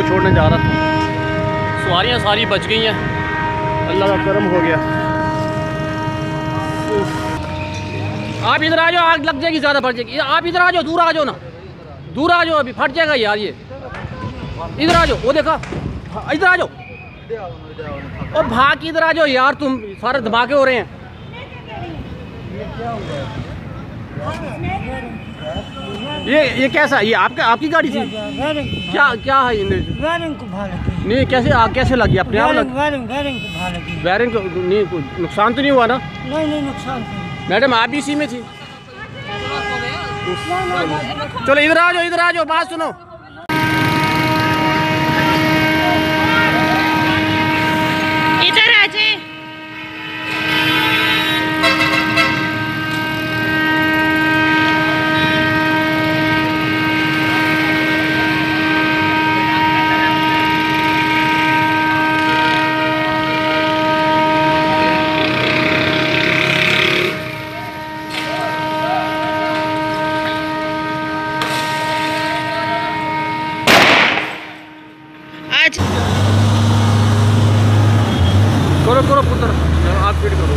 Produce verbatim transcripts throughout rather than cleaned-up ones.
छोड़ने जा रहा था। सवारियाँ सारी बच गई हैं, अल्लाह का करम हो गया। आप इधर आ जाओ, आग लग जाएगी, ज़्यादा फट जाएगी। आप इधर आ जाओ, दूर आ जाओ ना, दूर आ जाओ, अभी फट जाएगा यार ये। इधर आ जाओ, वो देखा, इधर आ जाओ, और भाग इधर आ जाओ यार, तुम सारे धमाके हो रहे हैं। ये ये कैसा, ये आपका आपकी गाड़ी थी? क्या क्या है ये? नहीं, कैसे आग कैसे लगी? अपने आप लगी? वायरिंग को नहीं, नुकसान तो नहीं हुआ ना? नहीं नहीं नुकसान नहीं। मैडम आप भी इसी में थी? चलो इधर आ जाओ, इधर आ जाओ, बात सुनो। इधर आ जाए। करो करो पुत्र, आप फीड करो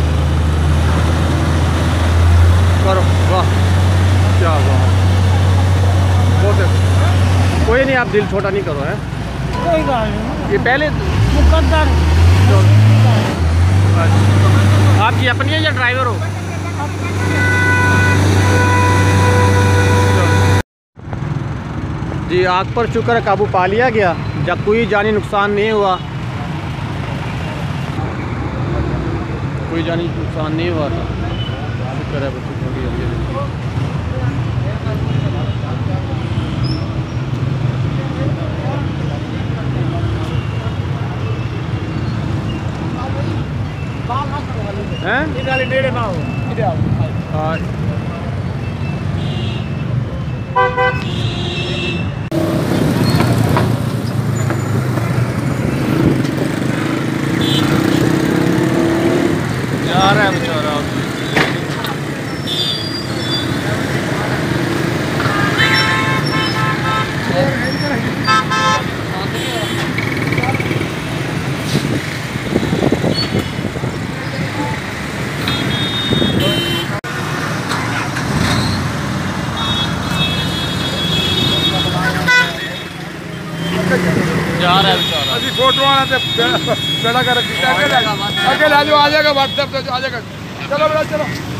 करो। वाह क्या वाह, बहुत है। कोई नहीं, आप दिल छोटा नहीं करो है, कोई बात नहीं। ये पहले मुकद्दर। आपकी अपनी है या ड्राइवर हो? जी आग पर शुक्र काबू पा लिया गया, जब कोई जानी नुकसान नहीं हुआ, कोई जानी नुकसान नहीं हुआ था, शुक्र है। बच्चे थोड़ी जल्दी हैं? जा रहा है बेचारा। जा रहा है बेचारा। अभी फोटो आना थे पेड़ा कर रखी, अकेले आ जाओ, आ जाएगा व्हाट्सएप पे आ जाएगा। चलो बेटा चलो।